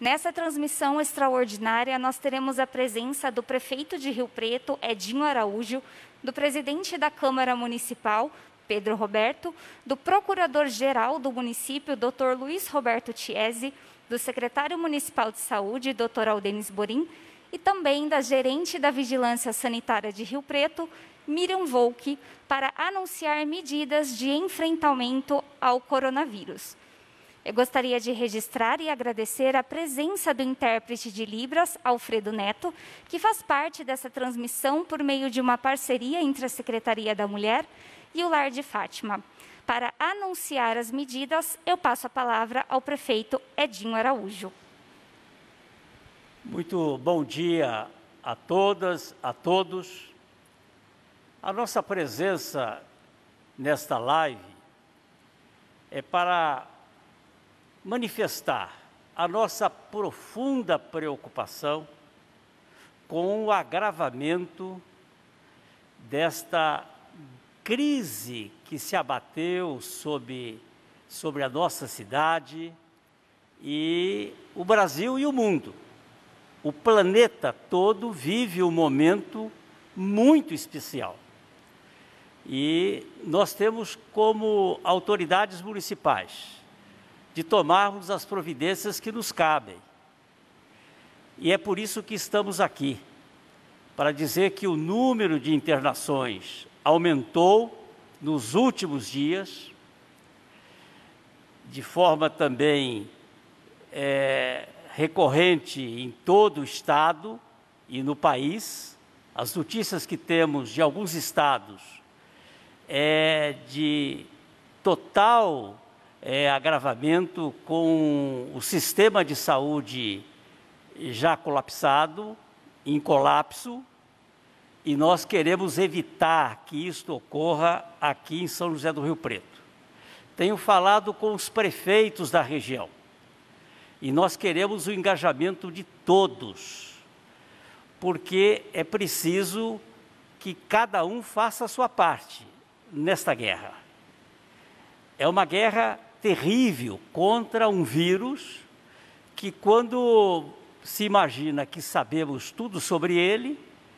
Nessa transmissão extraordinária, nós teremos a presença do prefeito de Rio Preto, Edinho Araújo, do presidente da Câmara Municipal, Pedro Roberto, do procurador-geral do município, Dr. Luiz Roberto Tiesi, do secretário municipal de saúde, Dr. Aldenis Borim, e também da gerente da Vigilância Sanitária de Rio Preto, Miriam Volk, para anunciar medidas de enfrentamento ao coronavírus. Eu gostaria de registrar e agradecer a presença do intérprete de Libras, Alfredo Neto, que faz parte dessa transmissão por meio de uma parceria entre a Secretaria da Mulher e o Lar de Fátima. Para anunciar as medidas, eu passo a palavra ao prefeito Edinho Araújo. Muito bom dia a todas, a todos. A nossa presença nesta live é para manifestar a nossa profunda preocupação com o agravamento desta crise que se abateu sobre a nossa cidade e o Brasil e o mundo. O planeta todo vive um momento muito especial. E nós temos como autoridades municipais de tomarmos as providências que nos cabem. E é por isso que estamos aqui, para dizer que o número de internações aumentou nos últimos dias, de forma também recorrente em todo o estado e no país. As notícias que temos de alguns estados é de total agravamento, com o sistema de saúde já colapsado, em colapso, e nós queremos evitar que isto ocorra aqui em São José do Rio Preto. Tenho falado com os prefeitos da região, e nós queremos o engajamento de todos, porque é preciso que cada um faça a sua parte nesta guerra. É uma guerra terrível contra um vírus que, quando se imagina que sabemos tudo sobre ele,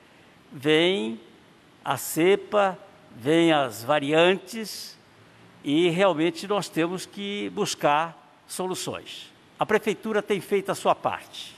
vem a cepa, vem as variantes, e realmente nós temos que buscar soluções. A Prefeitura tem feito a sua parte.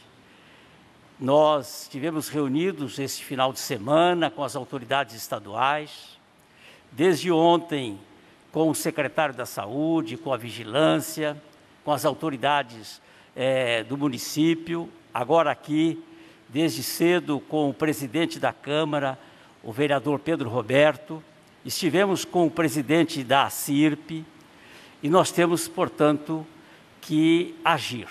Nós estivemos reunidos esse final de semana com as autoridades estaduais, desde ontem com o secretário da Saúde, com a Vigilância, com as autoridades do município, agora aqui, desde cedo, com o presidente da Câmara, o vereador Pedro Roberto, estivemos com o presidente da ACIRP, e nós temos, portanto, que agir.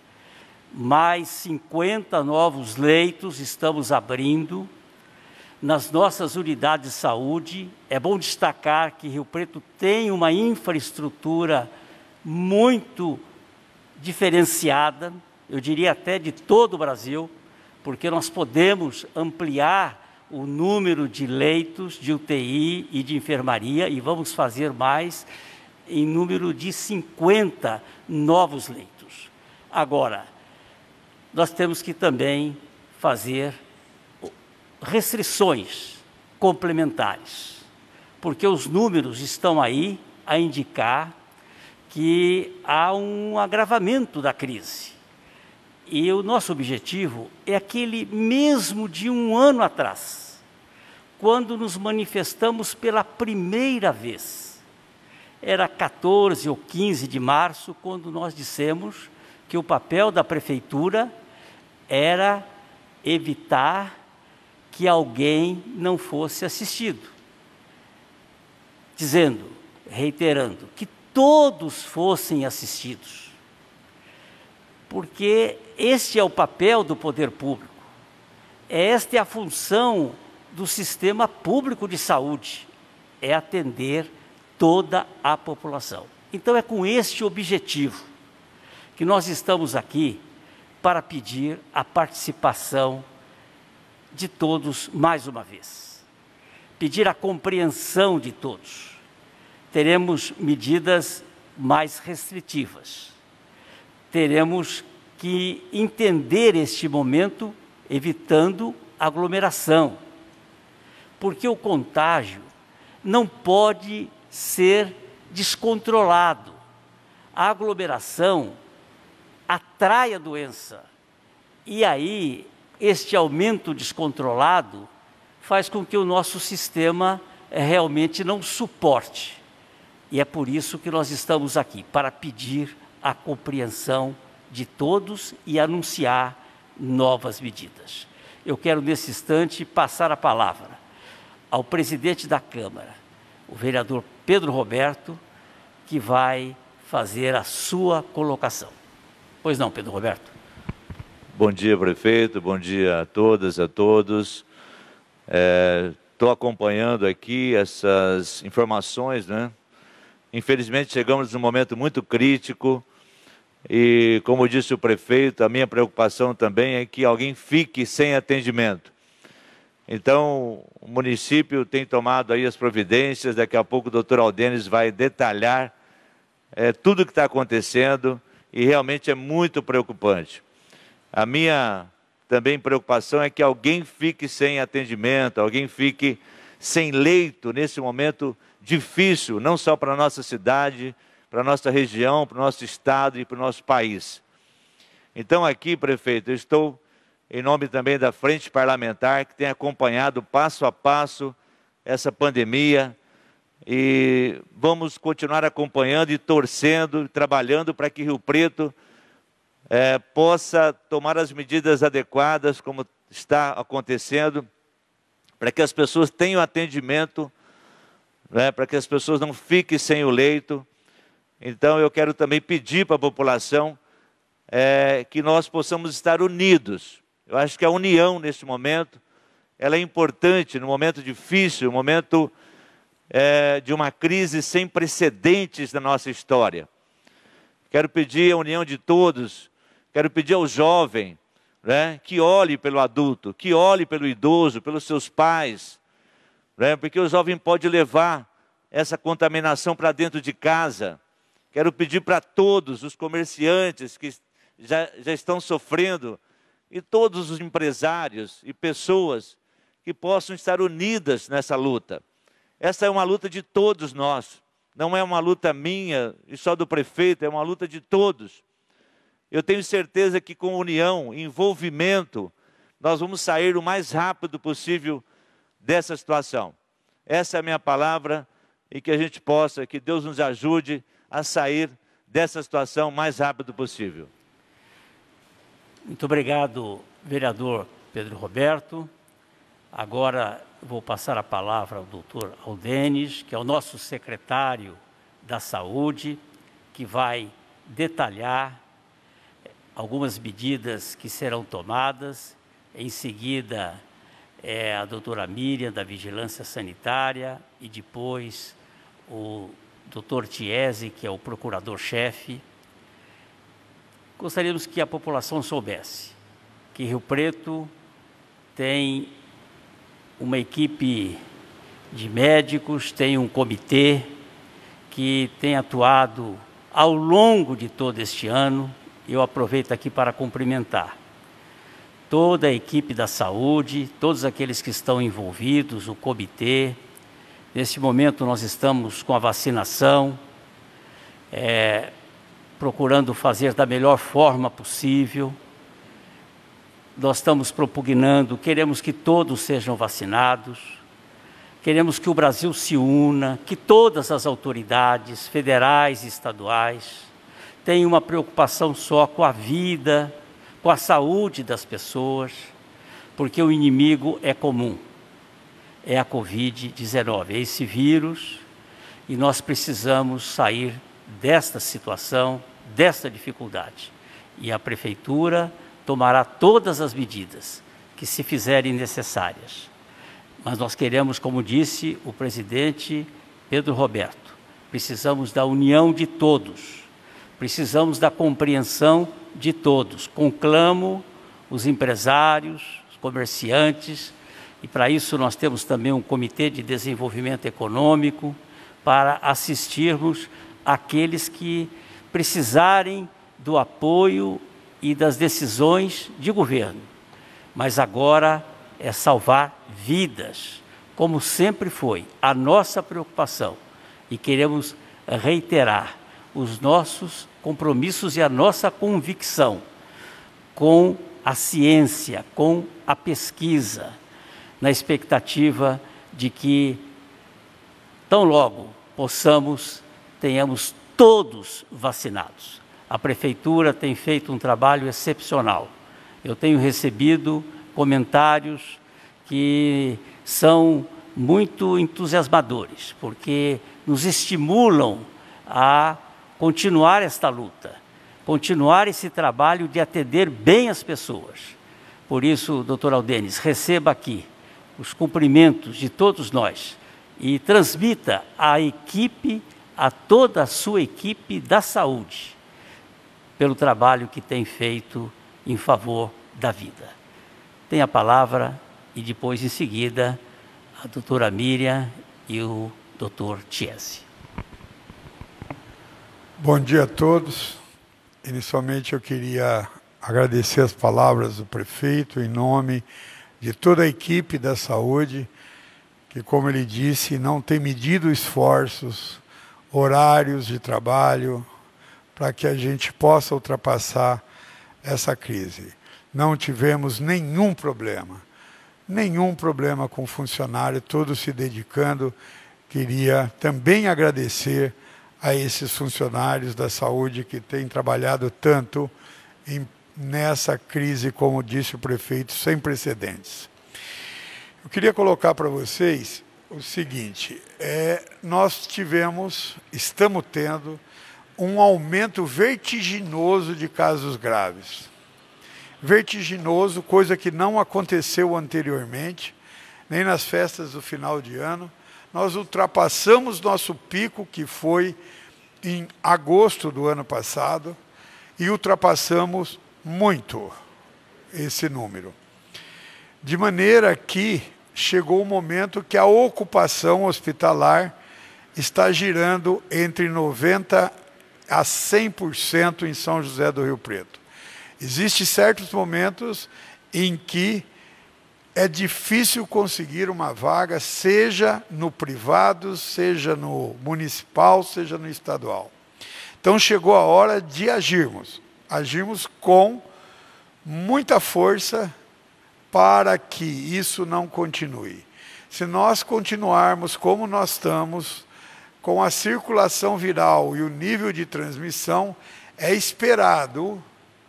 Mais 50 novos leitos estamos abrindo nas nossas unidades de saúde. É bom destacar que Rio Preto tem uma infraestrutura muito diferenciada, eu diria até de todo o Brasil, porque nós podemos ampliar o número de leitos de UTI e de enfermaria, e vamos fazer mais em número de 50 novos leitos. Agora, nós temos que também fazer restrições complementares, porque os números estão aí a indicar que há um agravamento da crise. E o nosso objetivo é aquele mesmo de um ano atrás, quando nos manifestamos pela primeira vez. Era 14 ou 15 de março, quando nós dissemos que o papel da Prefeitura era evitar que alguém não fosse assistido, dizendo, reiterando, que todos fossem assistidos, porque este é o papel do poder público, esta é a função do sistema público de saúde, é atender toda a população. Então é com este objetivo que nós estamos aqui para pedir a participação de todos mais uma vez. Pedir a compreensão de todos. Teremos medidas mais restritivas. Teremos que entender este momento, evitando aglomeração, porque o contágio não pode ser descontrolado. A aglomeração atrai a doença, e aí este aumento descontrolado faz com que o nosso sistema realmente não suporte. E é por isso que nós estamos aqui, para pedir a compreensão de todos e anunciar novas medidas. Eu quero, nesse instante, passar a palavra ao presidente da Câmara, o vereador Pedro Roberto, que vai fazer a sua colocação. Pois não, Pedro Roberto? Bom dia, prefeito. Bom dia a todas, a todos. Estou acompanhando aqui essas informações, né? Infelizmente, chegamos num momento muito crítico e, como disse o prefeito, a minha preocupação também é que alguém fique sem atendimento. Então, o município tem tomado aí as providências, daqui a pouco o doutor Aldenes vai detalhar tudo o que está acontecendo e realmente é muito preocupante. A minha também preocupação é que alguém fique sem atendimento, alguém fique sem leito nesse momento difícil, não só para a nossa cidade, para a nossa região, para o nosso estado e para o nosso país. Então aqui, prefeito, eu estou em nome também da Frente Parlamentar, que tem acompanhado passo a passo essa pandemia, e vamos continuar acompanhando e torcendo, trabalhando para que Rio Preto possa tomar as medidas adequadas, como está acontecendo, para que as pessoas tenham atendimento, para que as pessoas não fiquem sem o leito. Então eu quero também pedir para a população que nós possamos estar unidos. Eu acho que a união nesse momento, ela é importante, no momento difícil, no momento de uma crise sem precedentes na nossa história. Quero pedir a união de todos, quero pedir ao jovem, que olhe pelo adulto, que olhe pelo idoso, pelos seus pais, porque o jovem pode levar essa contaminação para dentro de casa. Quero pedir para todos os comerciantes que já estão sofrendo, e todos os empresários e pessoas que possam estar unidas nessa luta. Essa é uma luta de todos nós, não é uma luta minha e só do prefeito, é uma luta de todos. Eu tenho certeza que com união, envolvimento, nós vamos sair o mais rápido possível dessa situação. Essa é a minha palavra, e que a gente possa, que Deus nos ajude a sair dessa situação o mais rápido possível. Muito obrigado, vereador Pedro Roberto. Agora vou passar a palavra ao doutor Aldenes, que é o nosso secretário da Saúde, que vai detalhar algumas medidas que serão tomadas. Em seguida, a doutora Miriam, da Vigilância Sanitária, e depois o doutor Tiese, que é o procurador-chefe. Gostaríamos que a população soubesse que Rio Preto tem uma equipe de médicos, tem um comitê que tem atuado ao longo de todo este ano. Eu aproveito aqui para cumprimentar toda a equipe da saúde, todos aqueles que estão envolvidos, o comitê. Neste momento nós estamos com a vacinação, procurando fazer da melhor forma possível. Nós estamos propugnando, queremos que todos sejam vacinados, queremos que o Brasil se una, que todas as autoridades federais e estaduais tenham uma preocupação só com a vida, com a saúde das pessoas, porque o inimigo é comum, é a Covid-19, é esse vírus, e nós precisamos sair desta situação, desta dificuldade. E a Prefeitura tomará todas as medidas que se fizerem necessárias. Mas nós queremos, como disse o presidente Pedro Roberto, precisamos da união de todos, precisamos da compreensão de todos. Conclamo os empresários, os comerciantes, e para isso nós temos também um comitê de desenvolvimento econômico para assistirmos aqueles que precisarem do apoio e das decisões de governo, mas agora é salvar vidas, como sempre foi a nossa preocupação. E queremos reiterar os nossos compromissos e a nossa convicção com a ciência, com a pesquisa, na expectativa de que, tão logo tenhamos todos vacinados. A Prefeitura tem feito um trabalho excepcional. Eu tenho recebido comentários que são muito entusiasmadores, porque nos estimulam a continuar esta luta, continuar esse trabalho de atender bem as pessoas. Por isso, doutor Aldenis, receba aqui os cumprimentos de todos nós e transmita à equipe, a toda a sua equipe da saúde, pelo trabalho que tem feito em favor da vida. Tem a palavra e depois, em seguida, a doutora Miriam e o doutor Tiesi. Bom dia a todos. Inicialmente eu queria agradecer as palavras do prefeito em nome de toda a equipe da saúde, que, como ele disse, não tem medido esforços, horários de trabalho, para que a gente possa ultrapassar essa crise. Não tivemos nenhum problema com o funcionário, todos se dedicando. Queria também agradecer a esses funcionários da saúde que têm trabalhado tanto nessa crise, como disse o prefeito, sem precedentes. Eu queria colocar para vocês o seguinte, nós estamos tendo um aumento vertiginoso de casos graves. Vertiginoso, coisa que não aconteceu anteriormente, nem nas festas do final de ano. Nós ultrapassamos nosso pico, que foi em agosto do ano passado, e ultrapassamos muito esse número. De maneira que chegou o momento que a ocupação hospitalar está girando entre 90% a 100% em São José do Rio Preto. Existem certos momentos em que é difícil conseguir uma vaga, seja no privado, seja no municipal, seja no estadual. Então chegou a hora de agirmos com muita força para que isso não continue. Se nós continuarmos como nós estamos, com a circulação viral e o nível de transmissão, é esperado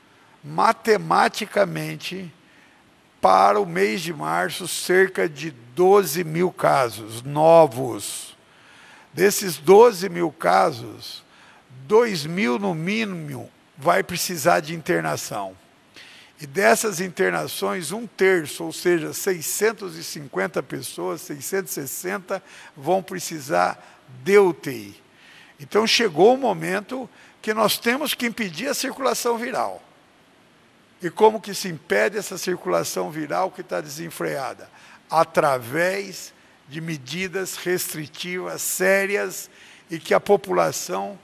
matematicamente para o mês de março cerca de 12 mil casos novos. Desses 12 mil casos, 2 mil no mínimo vai precisar de internação. E dessas internações, 1/3, ou seja, 650 pessoas, 660, vão precisar de UTI. Então chegou o momento que nós temos que impedir a circulação viral. E como que se impede essa circulação viral que está desenfreada? Através de medidas restritivas sérias e que a população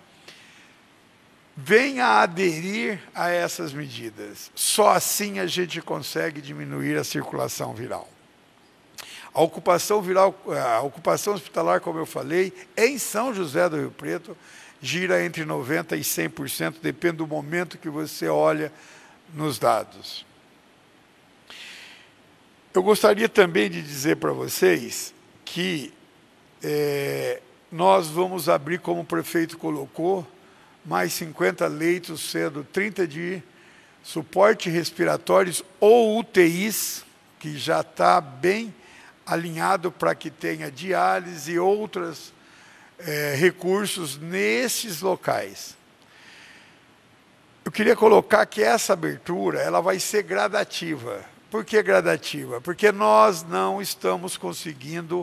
venha a aderir a essas medidas. Só assim a gente consegue diminuir a circulação viral. A ocupação hospitalar, como eu falei, em São José do Rio Preto, gira entre 90% e 100%, depende do momento que você olha nos dados. Eu gostaria também de dizer para vocês que nós vamos abrir, como o prefeito colocou, mais 50 leitos, sendo 30 de suporte respiratórios ou UTIs, que já está bem alinhado para que tenha diálise e outros recursos nesses locais. Eu queria colocar que essa abertura ela vai ser gradativa. Por que gradativa? Porque nós não estamos conseguindo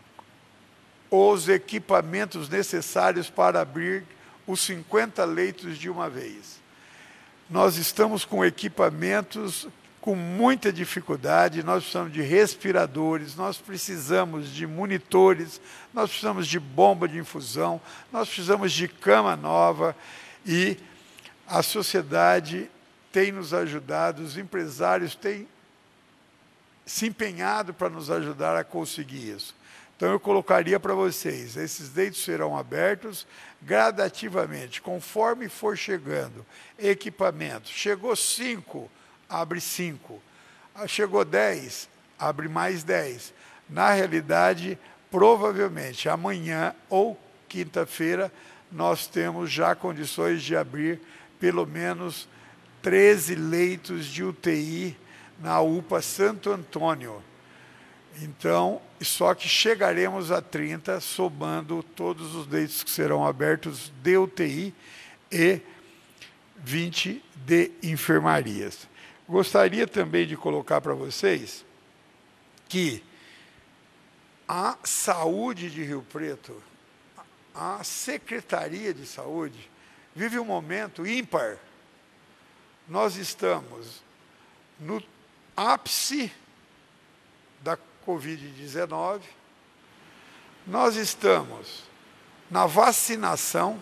os equipamentos necessários para abrir os 50 leitos de uma vez. Nós estamos com equipamentos com muita dificuldade, nós precisamos de respiradores, nós precisamos de monitores, nós precisamos de bomba de infusão, nós precisamos de cama nova e a sociedade tem nos ajudado, os empresários têm se empenhado para nos ajudar a conseguir isso. Então, eu colocaria para vocês, esses leitos serão abertos gradativamente, conforme for chegando equipamento. Chegou 5, abre 5. Chegou 10, abre mais 10. Na realidade, provavelmente, amanhã ou quinta-feira, nós temos já condições de abrir pelo menos 13 leitos de UTI na UPA Santo Antônio. Então, só que chegaremos a 30, somando todos os leitos que serão abertos de UTI e 20 de enfermarias. Gostaria também de colocar para vocês que a saúde de Rio Preto, a Secretaria de Saúde, vive um momento ímpar. Nós estamos no ápice da Covid-19, nós estamos na vacinação,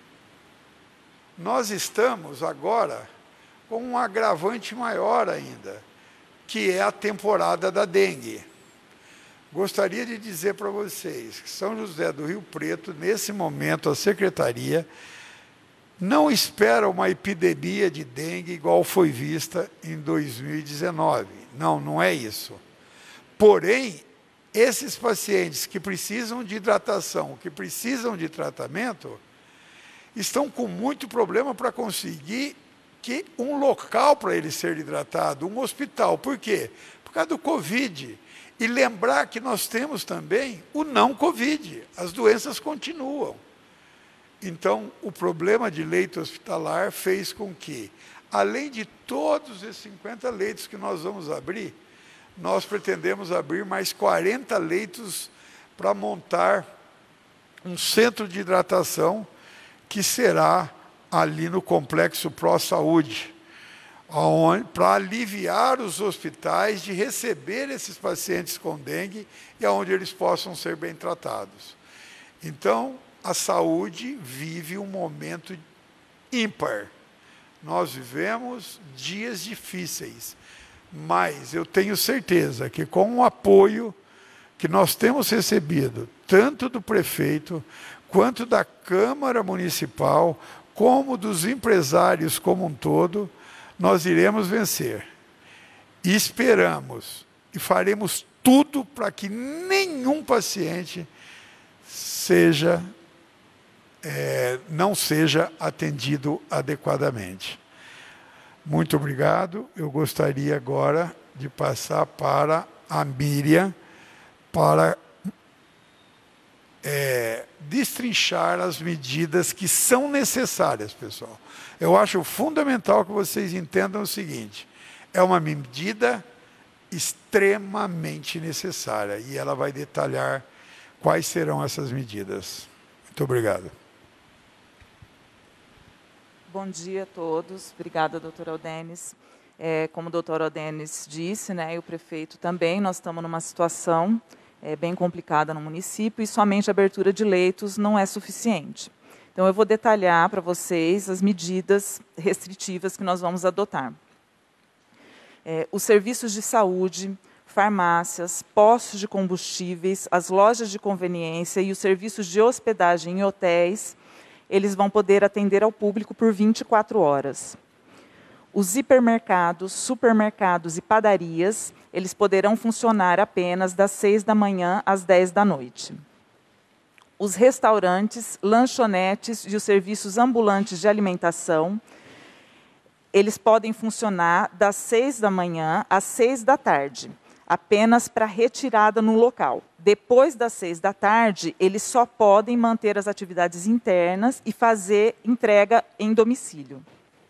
nós estamos agora com um agravante maior ainda, que é a temporada da dengue. Gostaria de dizer para vocês que São José do Rio Preto, nesse momento, a Secretaria não espera uma epidemia de dengue igual foi vista em 2019. Não, não é isso. Porém, esses pacientes que precisam de hidratação, que precisam de tratamento, estão com muito problema para conseguir um local para ele ser hidratado, um hospital. Por quê? Por causa do Covid. E lembrar que nós temos também o não Covid. As doenças continuam. Então, o problema de leito hospitalar fez com que, além de todos esses 50 leitos que nós vamos abrir, nós pretendemos abrir mais 40 leitos para montar um centro de hidratação que será ali no Complexo Pro Saúde, para aliviar os hospitais de receber esses pacientes com dengue e onde eles possam ser bem tratados. Então, a saúde vive um momento ímpar. Nós vivemos dias difíceis, mas eu tenho certeza que com o apoio que nós temos recebido, tanto do prefeito, quanto da Câmara Municipal, como dos empresários como um todo, nós iremos vencer. E esperamos e faremos tudo para que nenhum paciente não seja atendido adequadamente. Muito obrigado. Eu gostaria agora de passar para a Miriam para destrinchar as medidas que são necessárias, pessoal. Eu acho fundamental que vocês entendam o seguinte: é uma medida extremamente necessária e ela vai detalhar quais serão essas medidas. Muito obrigado. Bom dia a todos. Obrigada, doutora Aldenis. Como o doutor Aldenis disse, né, e o prefeito também, nós estamos numa situação bem complicada no município e somente a abertura de leitos não é suficiente. Então, eu vou detalhar para vocês as medidas restritivas que nós vamos adotar. Os serviços de saúde, farmácias, postos de combustíveis, as lojas de conveniência e os serviços de hospedagem em hotéis, eles vão poder atender ao público por 24 horas. Os hipermercados, supermercados e padarias, eles poderão funcionar apenas das 6 da manhã às 10 da noite. Os restaurantes, lanchonetes e os serviços ambulantes de alimentação, eles podem funcionar das 6 da manhã às 6 da tarde, apenas para retirada no local. Depois das 6 da tarde, eles só podem manter as atividades internas e fazer entrega em domicílio.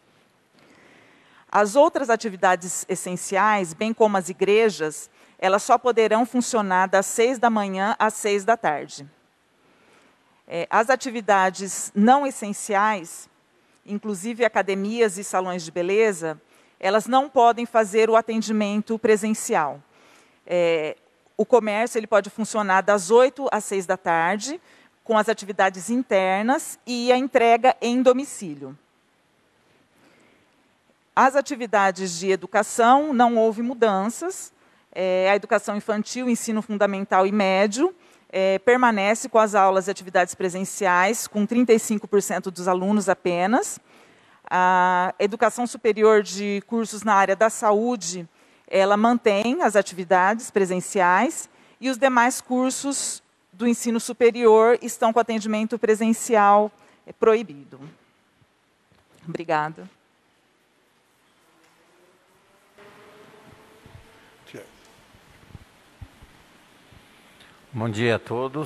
As outras atividades essenciais, bem como as igrejas, elas só poderão funcionar das 6 da manhã às 6 da tarde. As atividades não essenciais, inclusive academias e salões de beleza, elas não podem fazer o atendimento presencial. O comércio ele pode funcionar das 8 às 6 da tarde, com as atividades internas e a entrega em domicílio. As atividades de educação, não houve mudanças. A educação infantil, ensino fundamental e médio, permanece com as aulas e atividades presenciais, com 35% dos alunos apenas. A educação superior de cursos na área da saúde, ela mantém as atividades presenciais, e os demais cursos do ensino superior estão com atendimento presencial proibido. Obrigada. Bom dia a todos.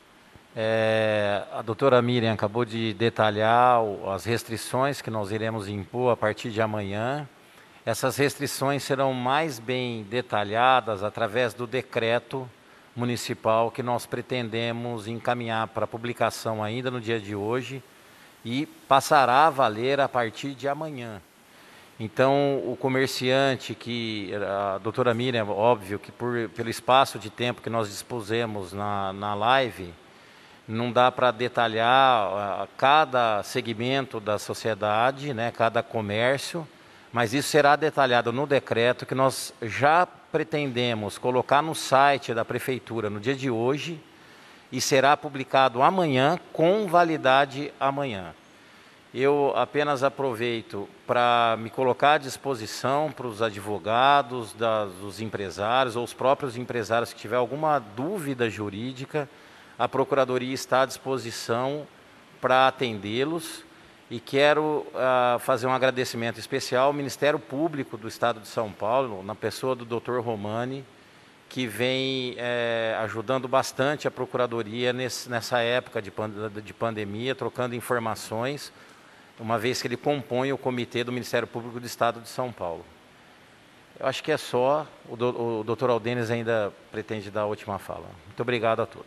A doutora Miriam acabou de detalhar as restrições que nós iremos impor a partir de amanhã. Essas restrições serão mais bem detalhadas através do decreto municipal que nós pretendemos encaminhar para publicação ainda no dia de hoje e passará a valer a partir de amanhã. Então, o comerciante que, a doutora Miriam, óbvio que pelo espaço de tempo que nós dispusemos na live, não dá para detalhar cada segmento da sociedade, né, cada comércio, mas isso será detalhado no decreto que nós já pretendemos colocar no site da Prefeitura no dia de hoje e será publicado amanhã, com validade amanhã. Eu apenas aproveito para me colocar à disposição para os advogados, dos empresários ou os próprios empresários que tiver alguma dúvida jurídica. A Procuradoria está à disposição para atendê-los e quero fazer um agradecimento especial ao Ministério Público do Estado de São Paulo, na pessoa do Dr. Romani, que vem ajudando bastante a Procuradoria nessa época de pandemia, trocando informações, uma vez que ele compõe o comitê do Ministério Público do Estado de São Paulo. Eu acho que é só. O doutor Aldenis ainda pretende dar a última fala. Muito obrigado a todos.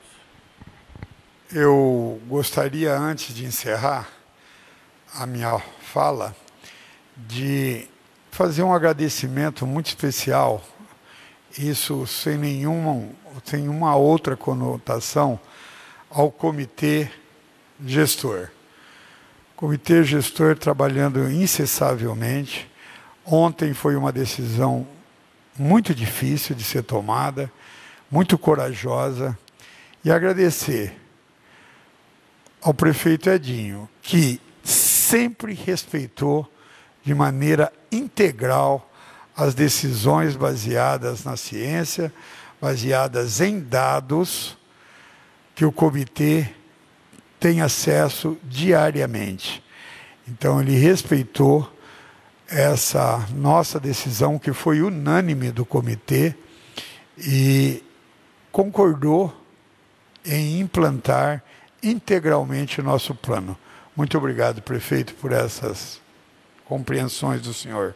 Eu gostaria, antes de encerrar a minha fala, de fazer um agradecimento muito especial, isso sem nenhuma outra conotação, ao comitê gestor. Comitê gestor trabalhando incessavelmente. Ontem foi uma decisão muito difícil de ser tomada, muito corajosa, e agradecer ao prefeito Edinho, que sempre respeitou de maneira integral as decisões baseadas na ciência, baseadas em dados, que o comitê tem acesso diariamente. Então, ele respeitou essa nossa decisão, que foi unânime do comitê, e concordou em implantar integralmente o nosso plano. Muito obrigado, prefeito, por essas compreensões do senhor.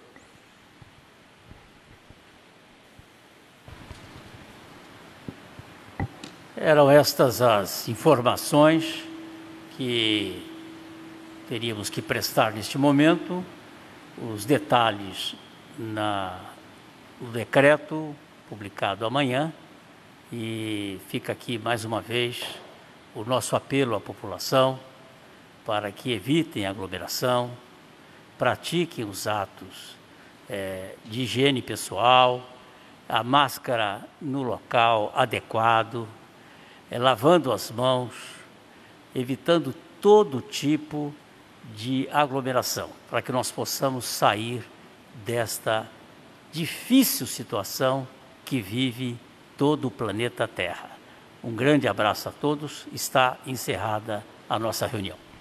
Eram estas as informações que teríamos que prestar neste momento. Os detalhes no decreto publicado amanhã, e fica aqui mais uma vez o nosso apelo à população para que evitem aglomeração, pratiquem os atos de higiene pessoal, a máscara no local adequado, lavando as mãos, evitando todo tipo de aglomeração, para que nós possamos sair desta difícil situação que vive todo o planeta Terra. Um grande abraço a todos. Está encerrada a nossa reunião.